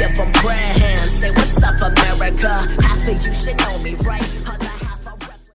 give them prayer hands. Say what's up, America. Half of you should know me, right?